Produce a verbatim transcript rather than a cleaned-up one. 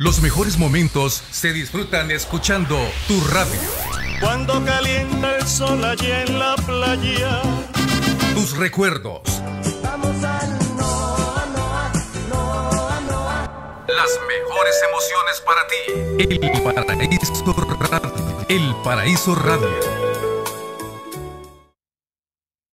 Los mejores momentos se disfrutan escuchando tu radio. Cuando calienta el sol allí en la playa. Tus recuerdos. Vamos al Noa, Noa, Noa, Noa. Las mejores emociones para ti. El Paraíso Radio. El Paraíso Radio.